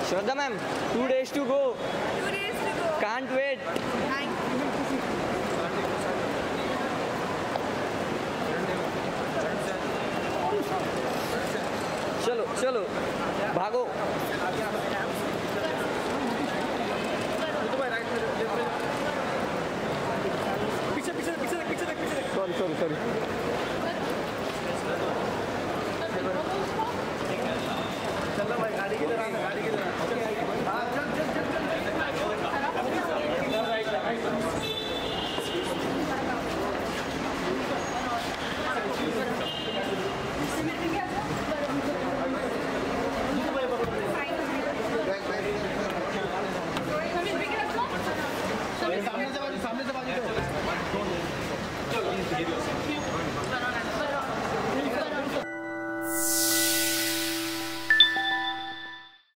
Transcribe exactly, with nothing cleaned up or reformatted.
Shraddha ma'am, two days to go. Two days to go. Can't wait. Thank you. चलो चलो भागो. पीछे पीछे पीछे पीछे पीछे सॉरी सॉरी सॉरी. चलो भाई गाड़ी की तरह गाड़ी की तरह